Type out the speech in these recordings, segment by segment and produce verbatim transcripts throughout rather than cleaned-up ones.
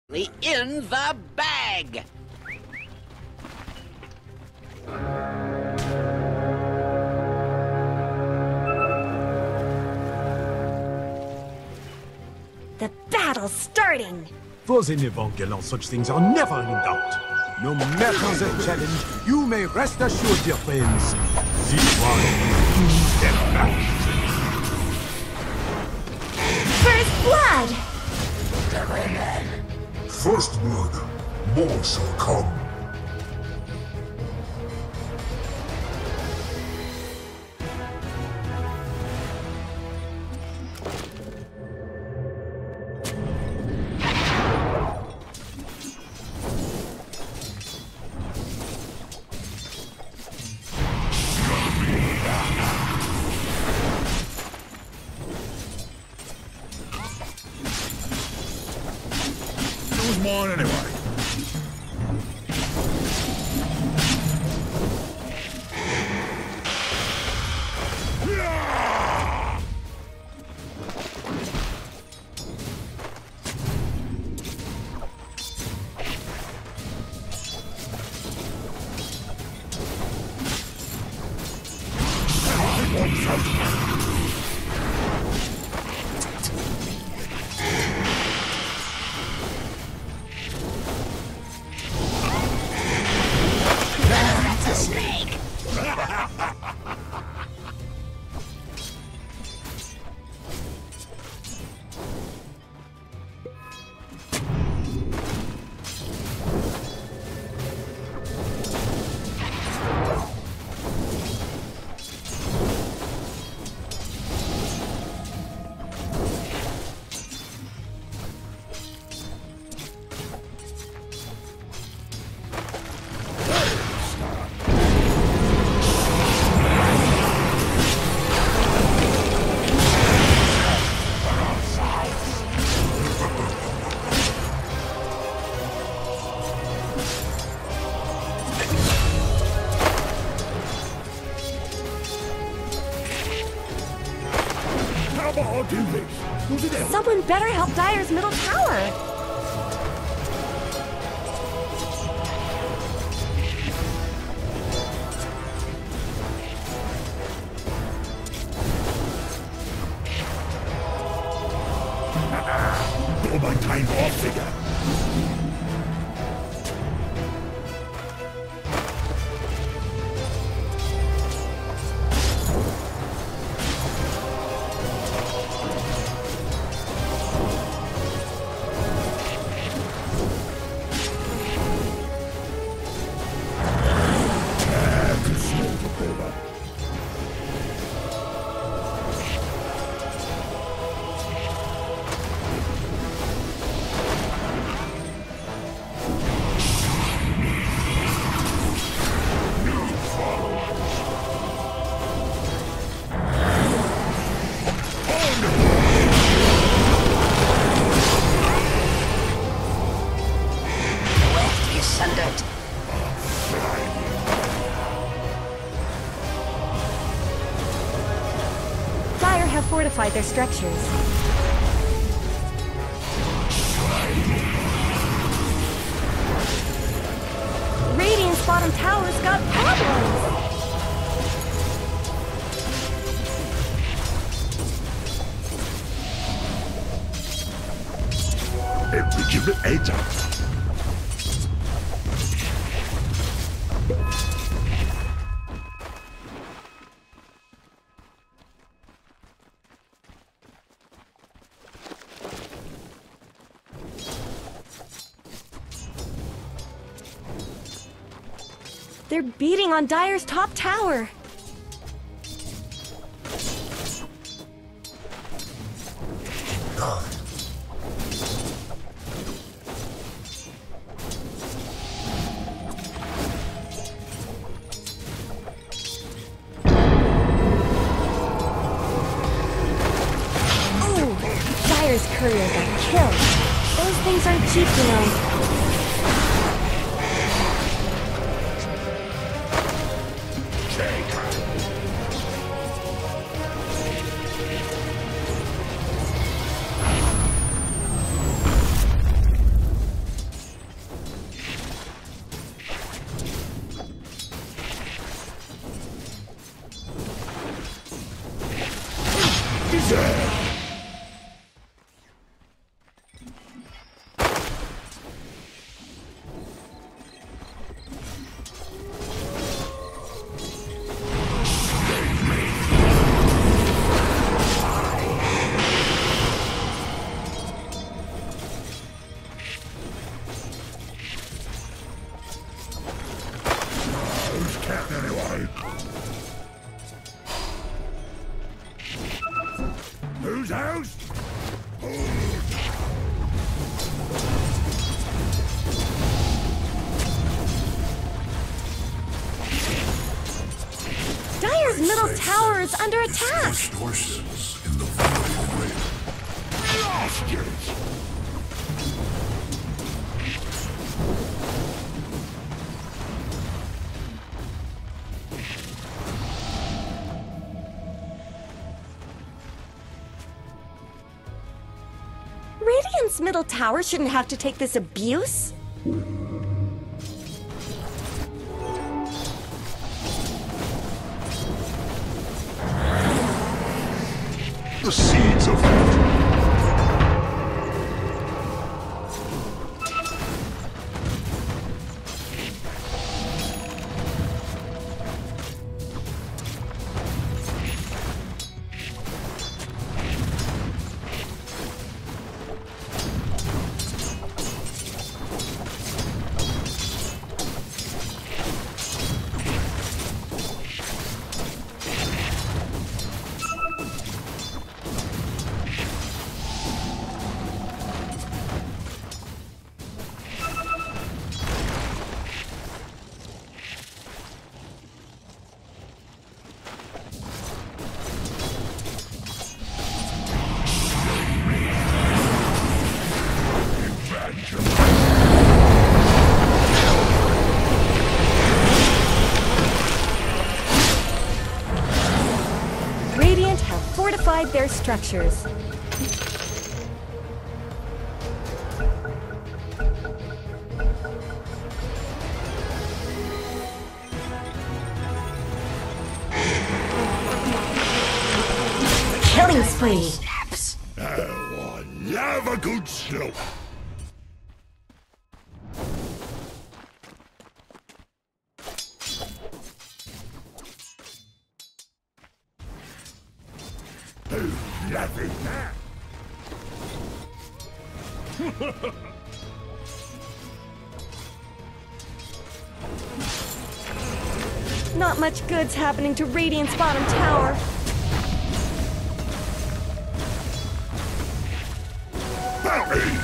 In the bag! The battle's starting! Those in Evangelion, such things are never in doubt. No matter the challenge, you may rest assured, dear friends. This one is the match. First blood! First blood, more shall come. Who's mine anyway? Someone better help Dire's middle tower! Go my time off figure. Fortified their structures. Radiance bottom tower's got problems! Refrigerator. They're beating on Dire's top tower! Ooh! Dire's courier got killed! Those things aren't cheap, you know. die! Whose house? Dire's middle tower is under attack! Distortions in the valley. Lost it! Radiant's middle tower shouldn't have to take this abuse. The seeds of victory. Fortified their structures. Killing spree. Oh, I love a good slope. Who's loving that? Not much good's happening to Radiant's bottom tower. Barry!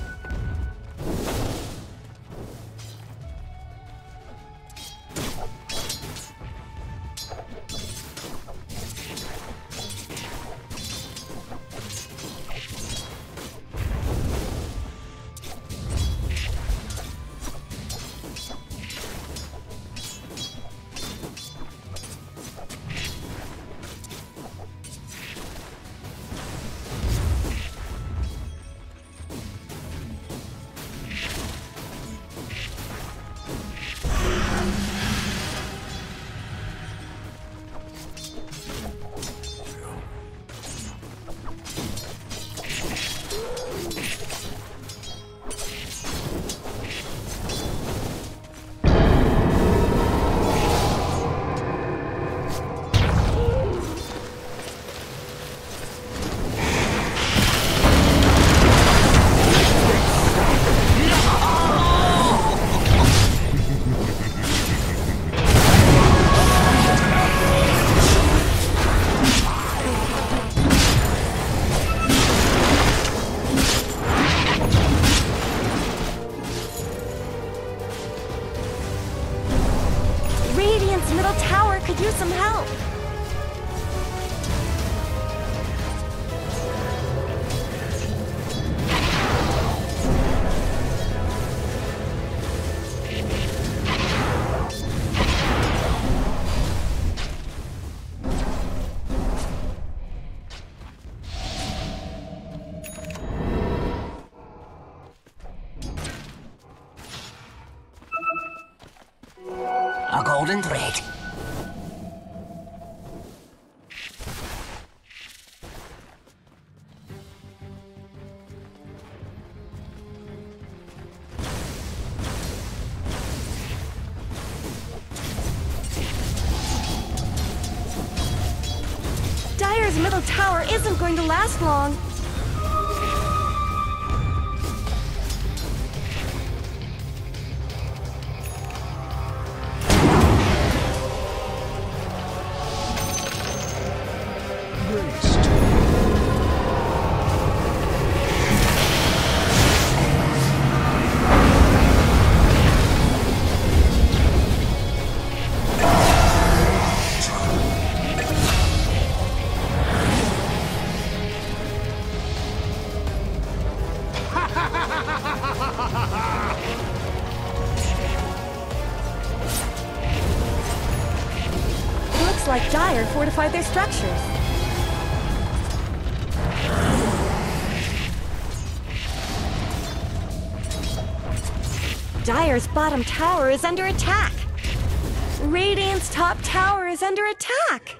middle tower could use some help. A golden thread. Dire's middle tower isn't going to last long. like Dire fortified their structures. Dire's bottom tower is under attack. Radiant's top tower is under attack.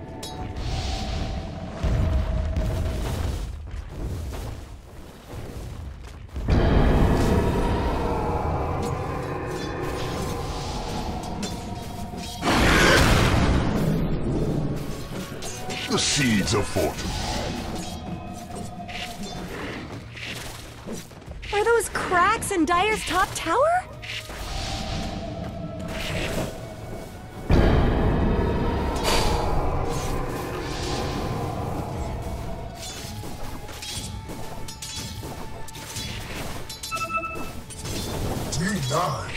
The seeds of fortune. Are those cracks in Dire's top tower? D nine.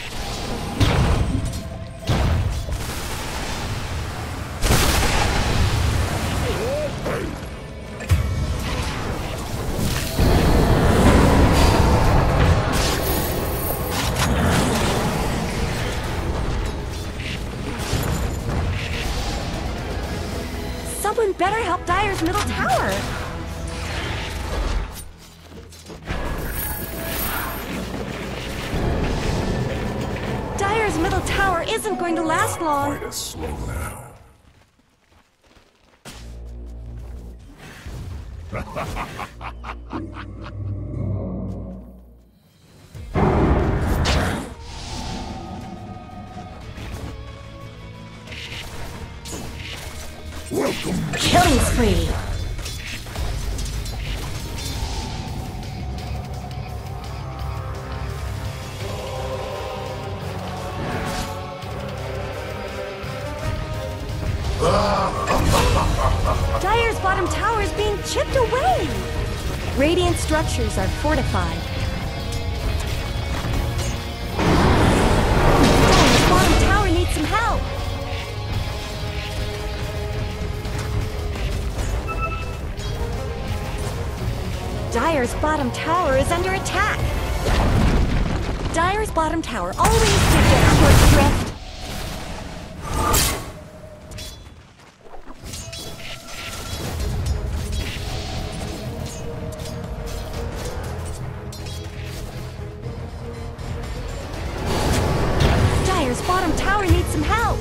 Someone better help Dire's middle tower. Dire's middle tower isn't going to last long. Quite a slow now. Welcome. Killing spree. Dire's bottom tower is being chipped away. Radiant structures are fortified. Dire's bottom tower needs some help. Dire's bottom tower is under attack. Dire's bottom tower always gives it short shrift. Dire's bottom tower needs some help.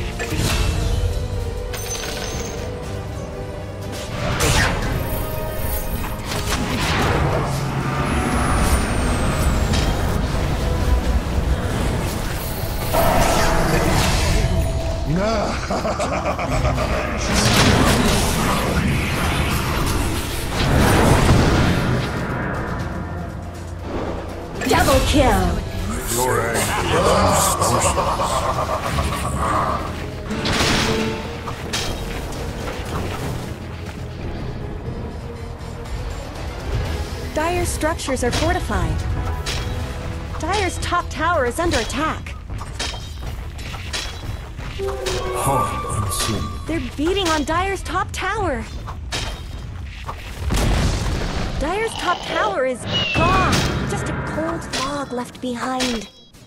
Double kill. Dire's structures are fortified. Dire's top tower is under attack. Harm unseen. They're beating on Dire's top tower. Dire's top tower is gone. Just a cold fog left behind.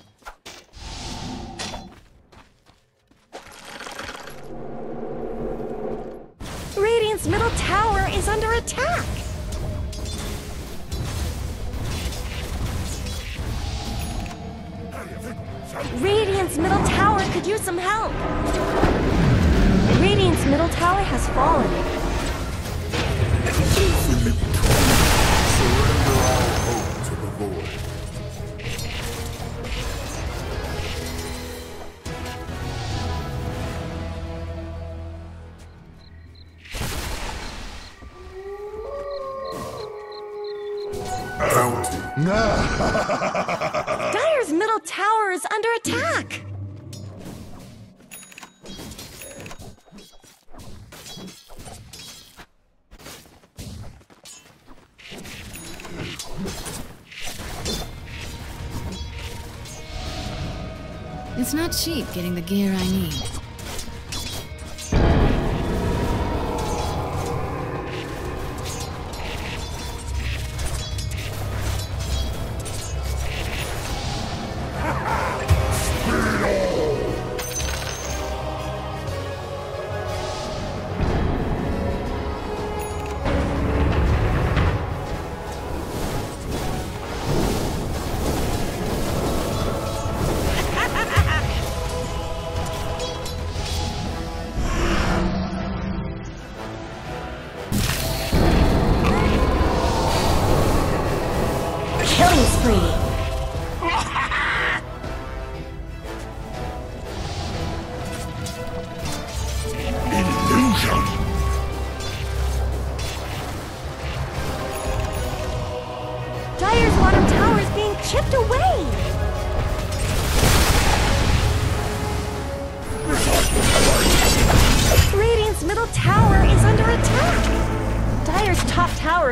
Radiant's middle tower is under attack. Radiant's middle tower could use some help. Radiant's middle tower has fallen. Surrender all hope to the void. Dire's middle tower is under attack. It's not cheap getting the gear I need.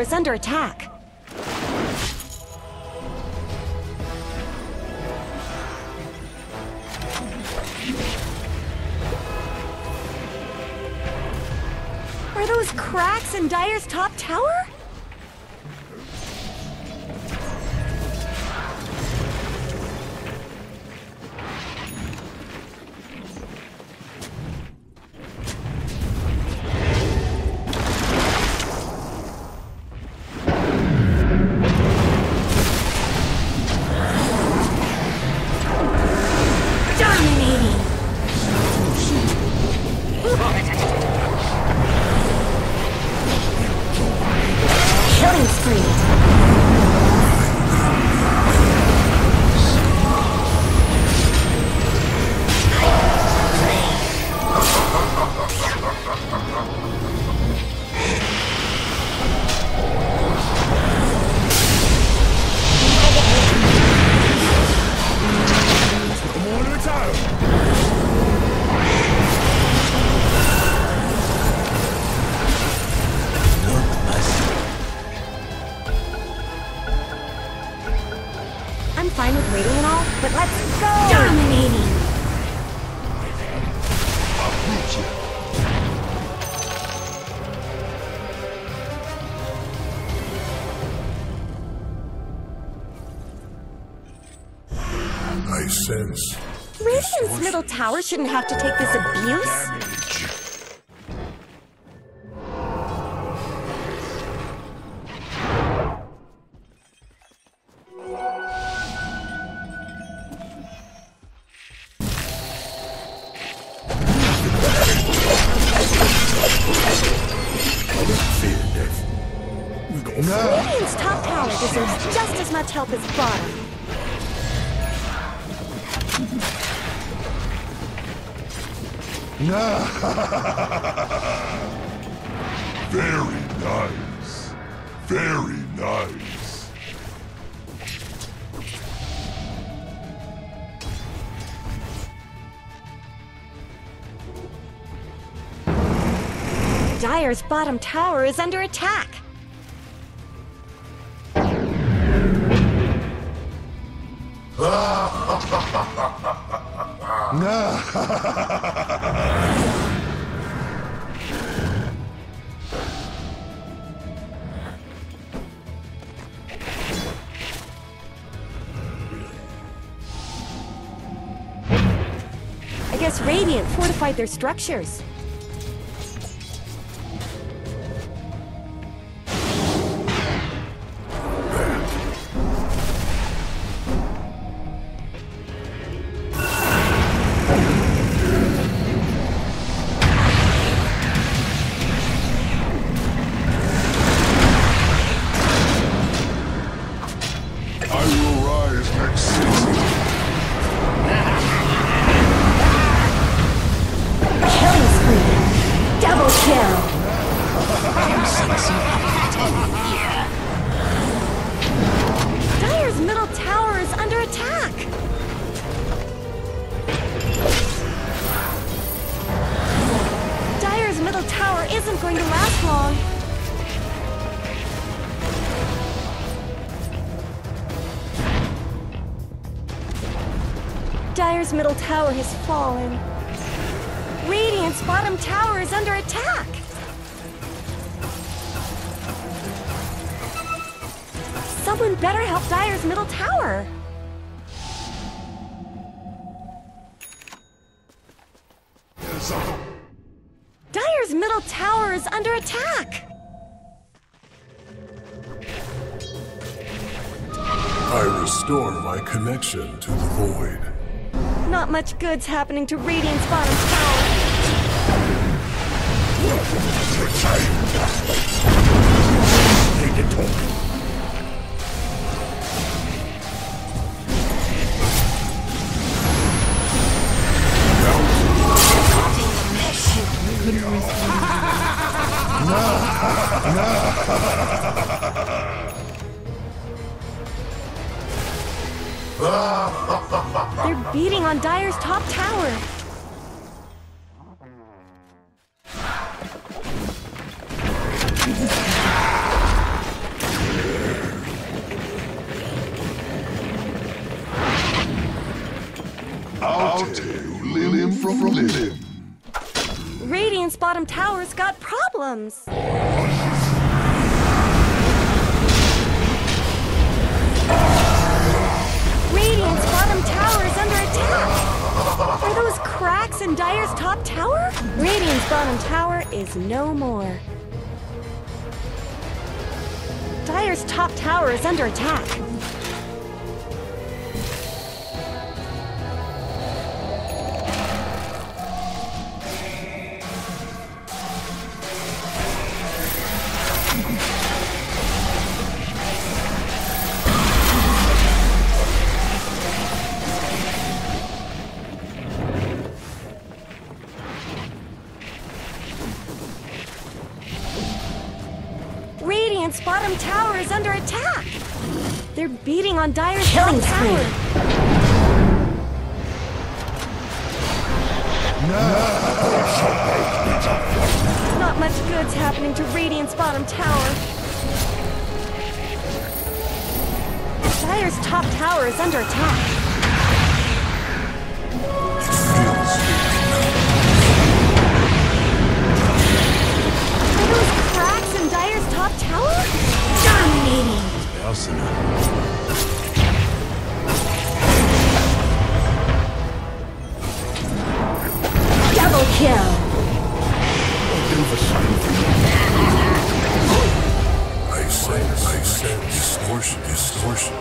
is under attack. Are those cracks in Dire's top tower? Sense. Radiant's middle tower shouldn't have to take this abuse. Radiant's top tower deserves just as much help as bottom. Very nice. Very nice. Dire's bottom tower is under attack. I guess Radiant fortified their structures. Dire's middle tower has fallen. Radiant's bottom tower is under attack. Someone better help Dire's middle tower. Dire's middle tower is under attack. I restore my connection to the void. Not much good's happening to Radiant's bottom tower. Take it to me. They're beating on Dire's top tower. I'll tell you limb from limb. Radiance bottom tower's got problems. Radiance bottom tower is under attack. Are those cracks in Dire's top tower? Radiance bottom tower is no more. Dire's top tower is under attack. Radiant's bottom tower is under attack. They're beating on Dire's top tower. Not much good's happening to Radiant's bottom tower. Dire's top tower is under attack. Are those cracks in Dire's top tower? Dominating! Double kill! I sense, I sense distortion, distortion.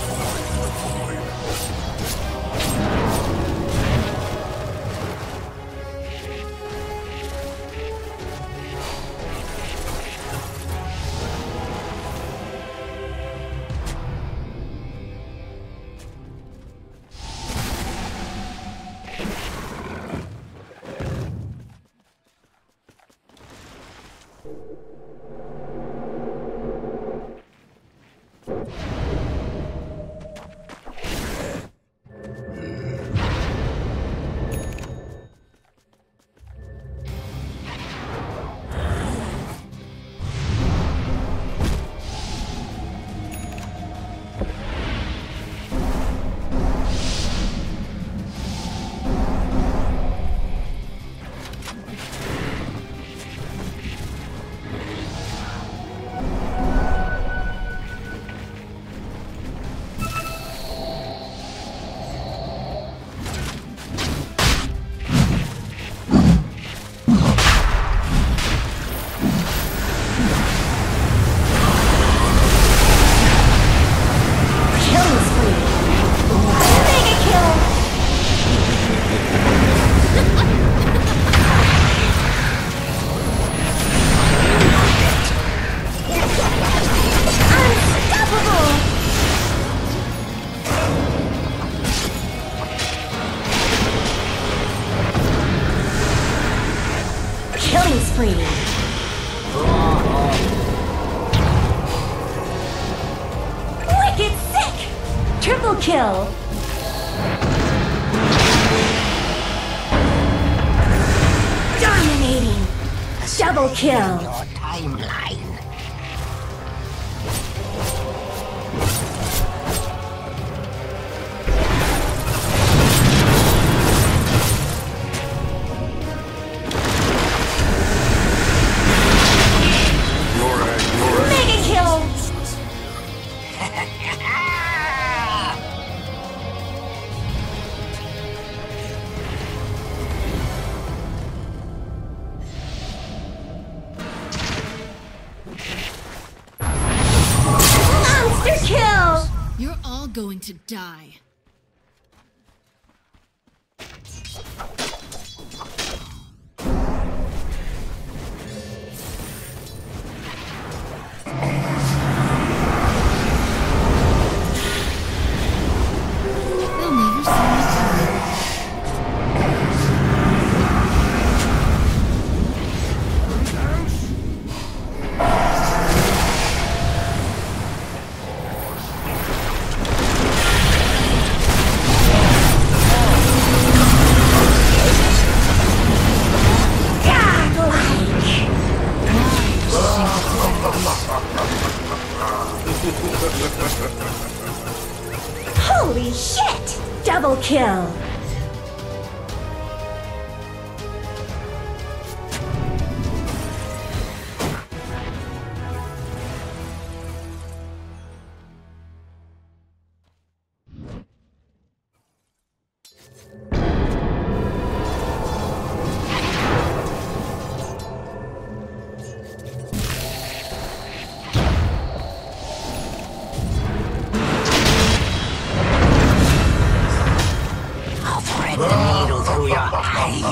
Triple kill! Dominating! Double kill! Your timeline. Mega kill! Monster kill! You're all going to die. They'll never see me coming. Holy shit! Double kill!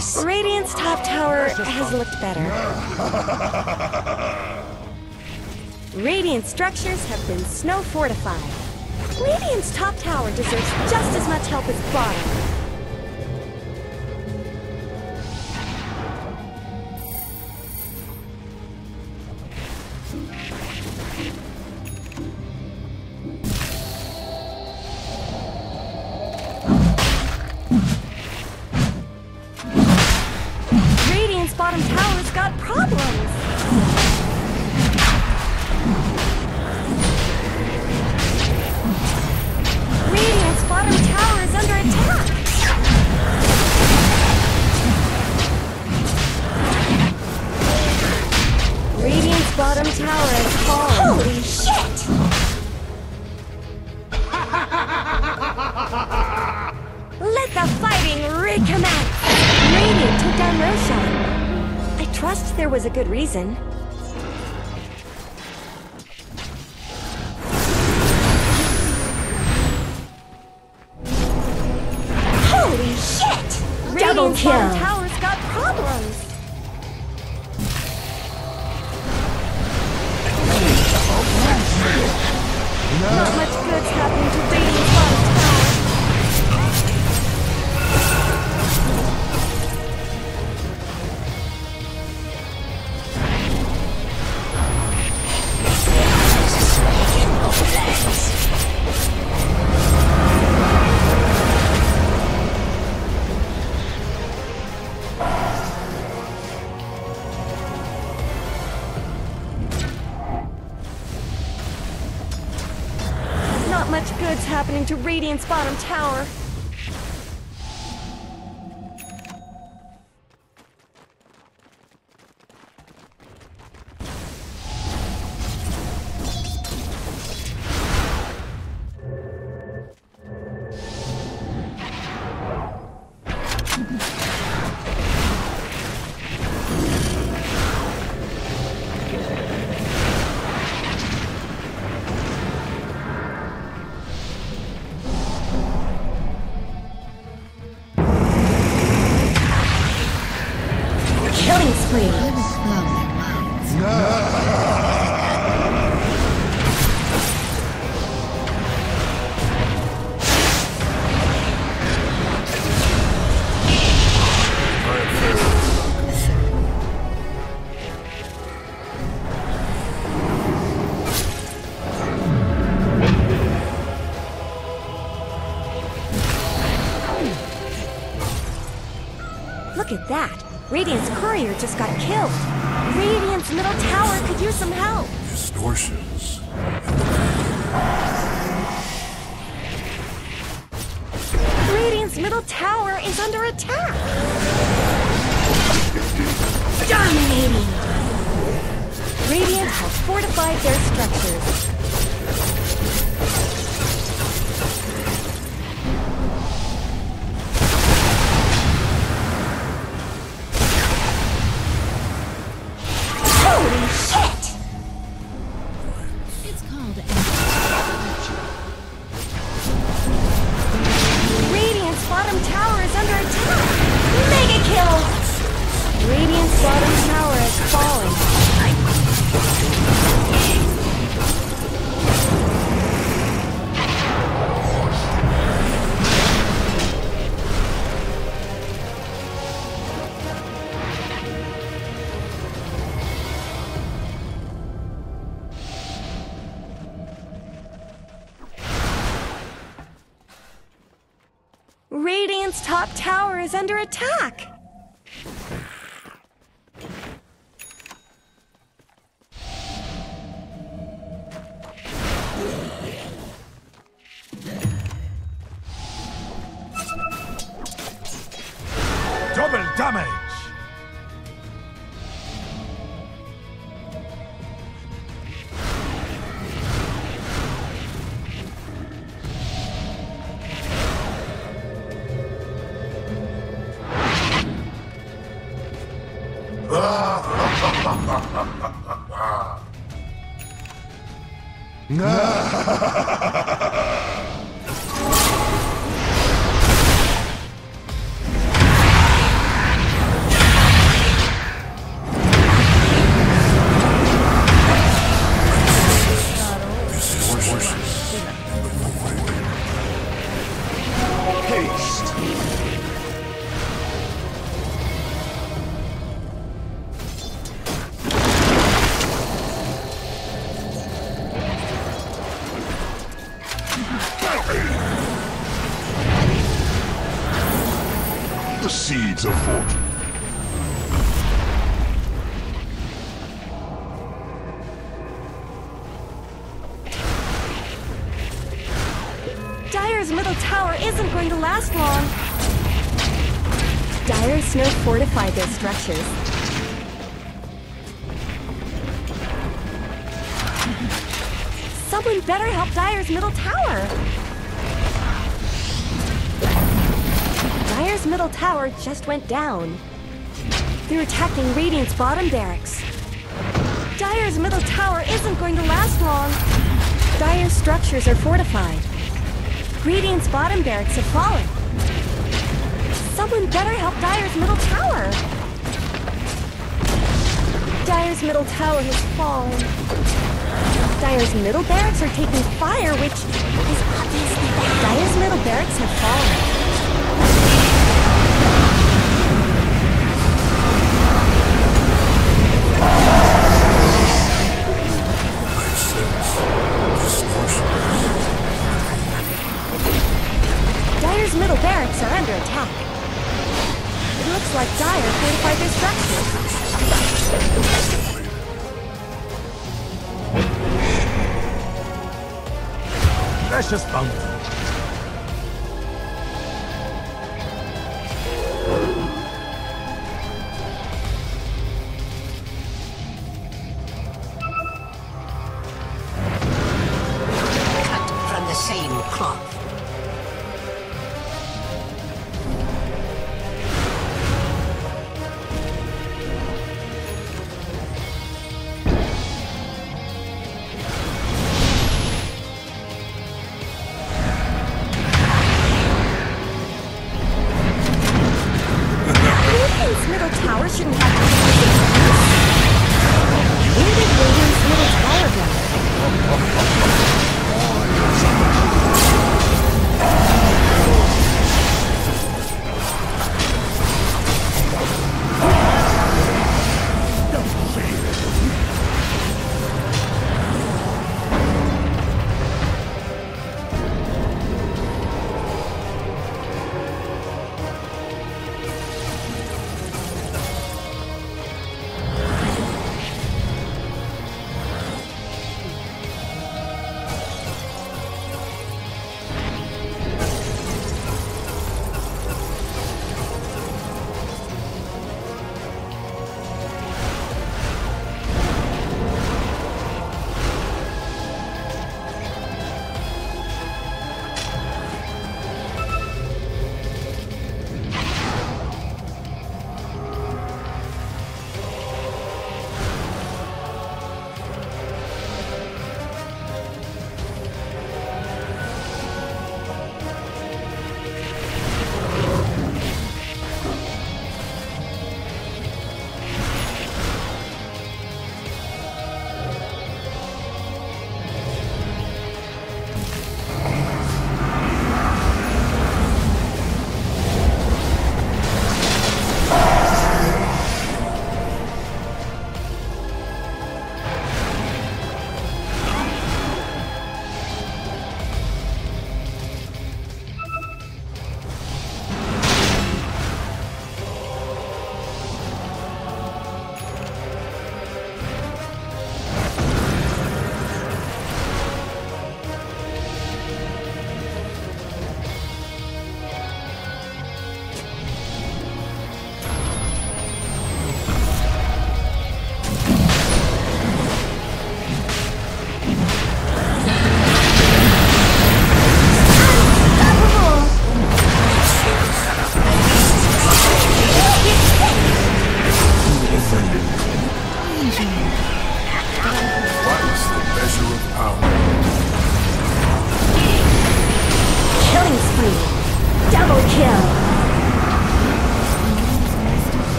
face. Radiant's top tower has looked better. Radiant structures have been snow fortified. Radiant's top tower deserves just as much help as bottom. Radiant's bottom tower's got problems. Radiant's bottom tower is under attack! Radiant's bottom tower has fallen. Holy shit! Let the fighting recommence! Radiant took down Roshan. I trust there was a good reason. Holy shit! Double kill! Radiant's tower's got problems! Not much good's happening to Radiant's bottom tower. Not much good's happening to Radiant's bottom tower. Killing spree. Look at that. Radiant's courier just got killed. Radiant's middle tower could use some help. Distortions. Radiant's middle tower is under attack. Dominating. Radiant have fortified their structures. Holy shit! It's called Radiant's bottom tower is under attack! Mega kill! Radiant's bottom tower has fallen. Radiant's top tower is under attack! Double damage! best. The seeds of fortune. Dire's middle tower isn't going to last long. Dire's snow fortified their structures. Someone better help Dire's middle tower. Dire's middle tower just went down. They're attacking Radiant's bottom barracks. Dire's middle tower isn't going to last long. Dire's structures are fortified. Radiant's bottom barracks have fallen. Someone better help Dire's middle tower. Dire's middle tower has fallen. Dire's middle barracks are taking fire, which is obviously bad. Dire's middle barracks have fallen. Dire's middle barracks are under attack. It looks like Dire fortified their structures. Precious bounty. Cut from the same cloth.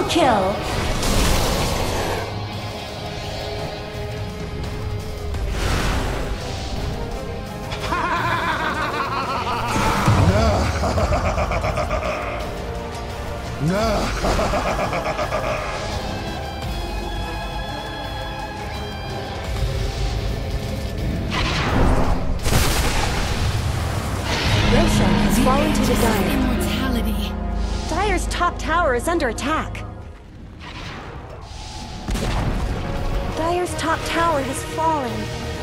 kill! Roshan has fallen to the Dire. Immortality. Dire's top tower is under attack. Dire's top tower has fallen.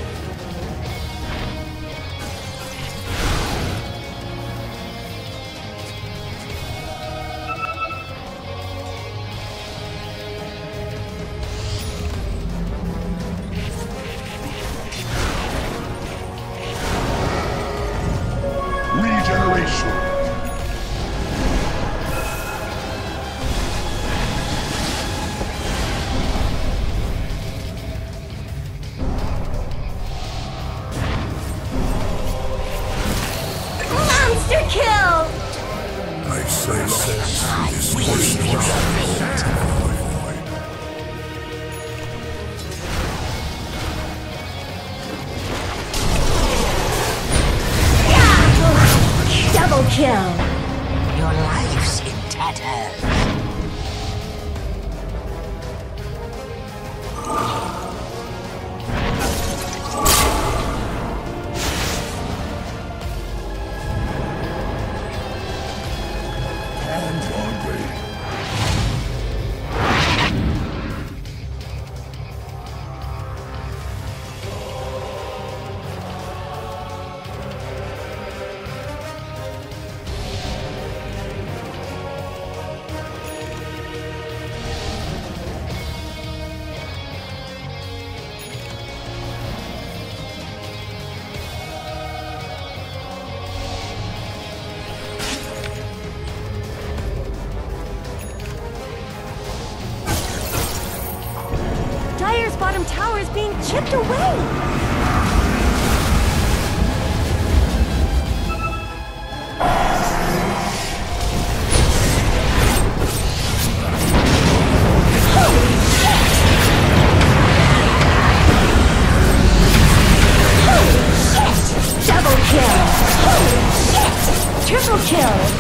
Regeneration. Monster kill! I say sense is question. Double kill! Your life's in tatters. And hungry. Dire's bottom tower is being chipped away! Double kill! Triple kill!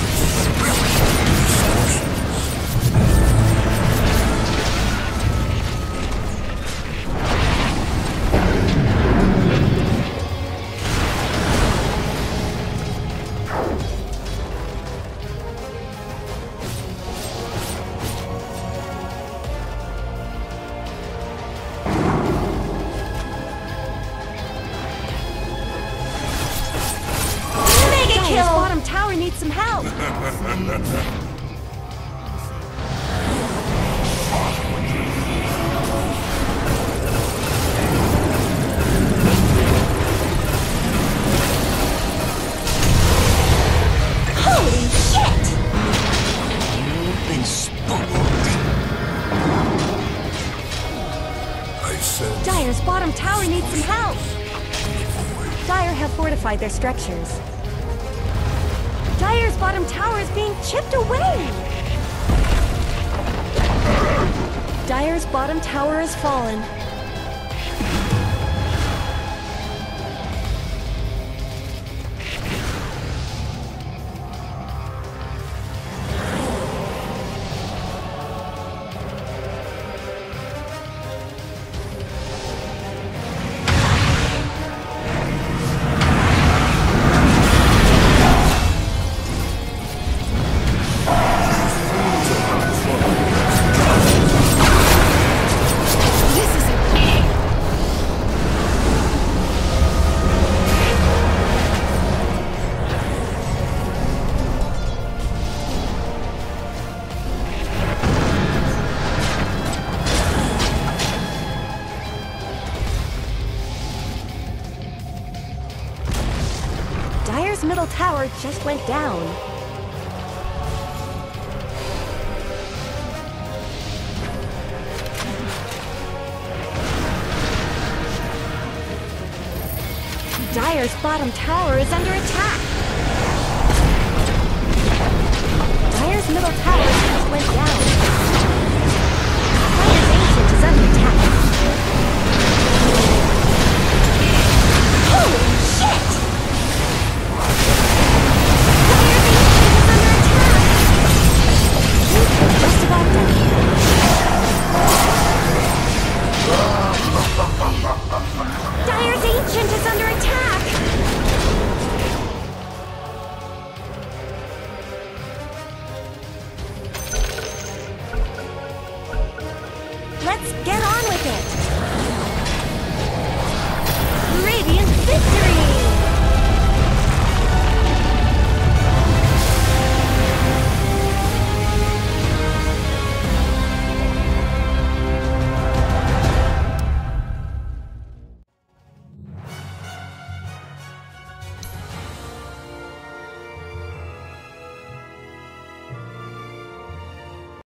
Dire's bottom tower needs some help! Holy shit! You've been spoiled. I sense Dire's bottom tower needs some help! Dire have fortified their structures. Dire's bottom tower is being chipped away! Dire's bottom tower has fallen. Dire's middle tower just went down. Dire's bottom tower is under attack. Dire's middle tower just went down. Victory!